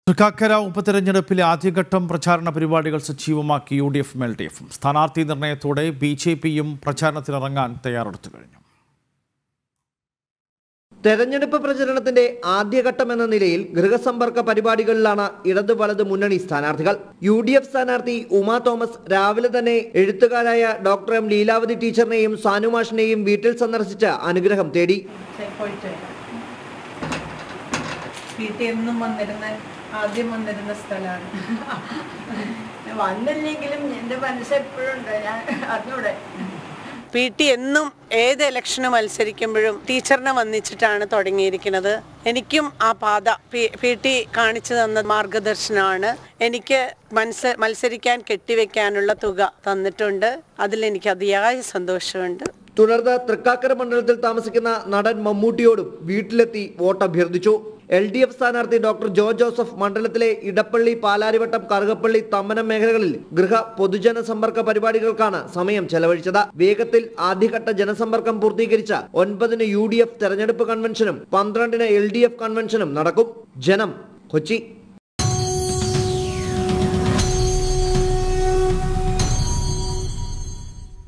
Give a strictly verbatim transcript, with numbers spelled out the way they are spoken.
തൃക്കാക്കര ഉപതെരഞ്ഞെടുപ്പിലെ ആദ്യഘട്ടം പ്രചാരണ പരിപാടികൾ സജീവമാക്കി യു ഡി എഫും എൽ ഡി എഫും സ്ഥാനാർത്ഥി നിർണയത്തോടെ ബി ജെ പിയും പ്രചാരണത്തിനിറങ്ങാൻ തയ്യാറെടുത്തു കഴിഞ്ഞു. തെരഞ്ഞെടുപ്പ് പ്രചരണത്തിന്റെ ആദ്യഘട്ടം എന്ന നിലയിൽ ഗൃഹസമ്പർക്ക പരിപാടികളിലാണ് ഇടത് വലത് മുന്നണി സ്ഥാനാർത്ഥികൾ. യു ഡി എഫ് സ്ഥാനാർത്ഥി ഉമാ തോമസ് രാവിലെ തന്നെ എഴുത്തുകാരായ ഡോക്ടർ എം ലീലാവതി ടീച്ചറിനെയും സാനുമാഷിനെയും വീട്ടിൽ സന്ദർശിച്ച് അനുഗ്രഹം തേടി. ആദ്യം വന്നിരുന്ന സ്ഥലമാണ്. വന്നില്ലെങ്കിലും എൻ്റെ മനസ്സെപ്പോഴുണ്ട്, ഞാൻ അറിഞ്ഞൂടെ. പി ടി എന്നും ഏത് ഇലക്ഷന് മത്സരിക്കുമ്പോഴും ടീച്ചറിനെ വന്നിച്ചിട്ടാണ് തുടങ്ങിയിരിക്കുന്നത്. എനിക്കും ആ പാത പി ടി കാണിച്ചു തന്ന മാർഗദർശനമാണ്. എനിക്ക് മത്സ മത്സരിക്കാൻ കെട്ടിവെക്കാനുള്ള തുക തന്നിട്ടുണ്ട്. അതിലെനിക്ക് അതിയായ സന്തോഷമുണ്ട്. തുടർന്ന് തൃക്കാക്കര മണ്ഡലത്തിൽ താമസിക്കുന്ന നടൻ മമ്മൂട്ടിയോടും വീട്ടിലെത്തി വോട്ട് അഭ്യർത്ഥിച്ചു. എൽ ഡി എഫ് സ്ഥാനാർത്ഥി ഡോക്ടർ ജോ ജോസഫ് മണ്ഡലത്തിലെ ഇടപ്പള്ളി, പാലാരിവട്ടം, കറുകപ്പള്ളി, തമ്മനം മേഖലകളിൽ ഗൃഹ പൊതുജന സമ്പർക്ക പരിപാടികൾക്കാണ് സമയം ചെലവഴിച്ചത്. വേഗത്തിൽ ആദ്യഘട്ട ജനസമ്പർക്കം പൂർത്തീകരിച്ച ഒൻപതിന് യു ഡി എഫ് തെരഞ്ഞെടുപ്പ് കൺവെൻഷനും പന്ത്രണ്ടിന് എൽ ഡി എഫ് കൺവെൻഷനും നടക്കും. ജനം, കൊച്ചി.